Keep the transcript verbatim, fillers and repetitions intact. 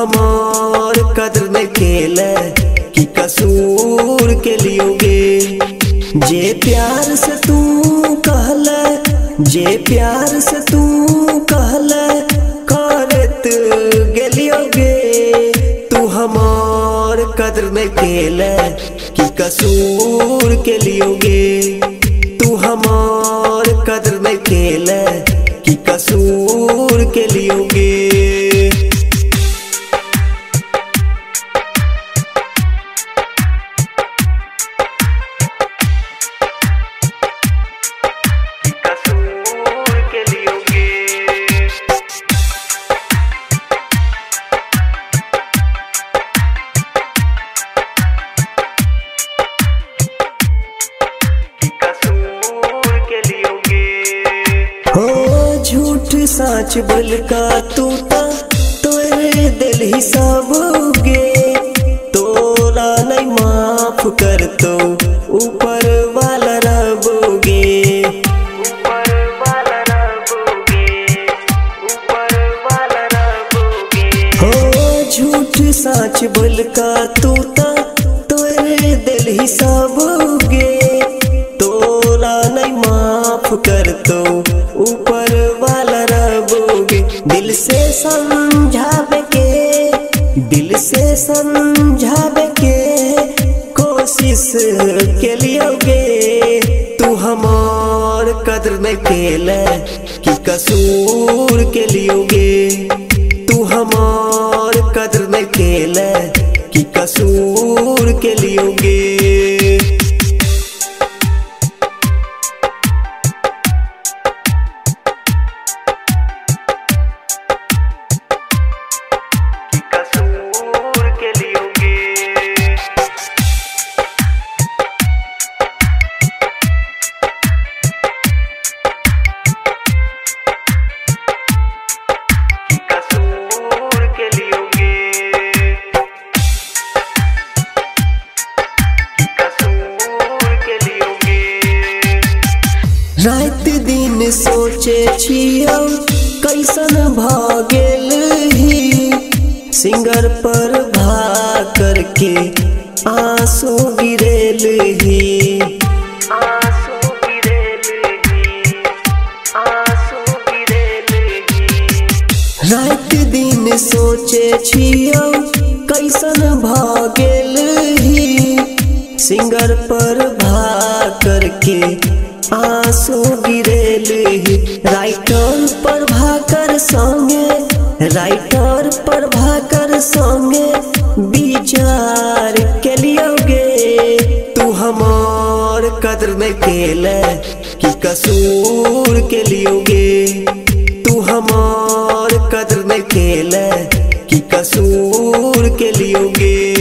हमार कदर में खेले कि कसूर के लियोगे। जे प्यार से तू कहले जे प्यार से तू कहले करत गेलियोगे। तू हमार कदर में खेले कि कसूर के लियोगे। तू हमार कदर में खेले कि कसूर के लियोगे। हो झूठ साच बोल का तूता तोरे दिल हिसाबोगे। तोरा नहीं माफ कर तो ऊपर वाला रबोगे। ऊपर वाला रबोगे ऊपर वाला रबोगे। हो झूठ साच बोल का तूता तोरे दिल हिसाबोगे। तोरा नहीं माफ कर तो ऊपर वाला रबोगे। दिल से समझावे के दिल से समझावे के कोशिश के लियोगे। तू हमार कदर में खेले कि कसूर के लियोगे। तू हमार कदर में खेले कि कसूर के लियोगे। रात दिन सोचे छियो कैसन भागेल ही। सिंगर पर भाग करके आंसू गिरेल ही। आंसू गिरेल ही आंसू गिरेल ही। रात दिन सोचे छियो कैसन भागेल ही। सिंगर पर भाग करके आंसू गिरेल ही। राइटर पर भाकर संगे राइटर पर भाकर संगे विचार के लियोगे। तू हमार कदर में खेले कि कसूर के लियोगे। तू हमार कदर में खेले कि कसूर के लियोगे।